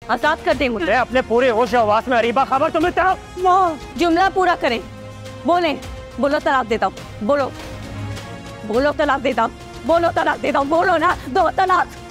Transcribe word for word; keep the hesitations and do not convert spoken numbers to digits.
आजाद कर दे मुझे। अपने पूरे होश आवाज में अरीबा खबर तुम्हें तलाक। जुमला पूरा करें, बोले। बोलो तलाक देता हूँ, बोलो बोलो तलाक देता हूँ, बोलो तलाक देता हूँ, बोलो ना, दो तलाक।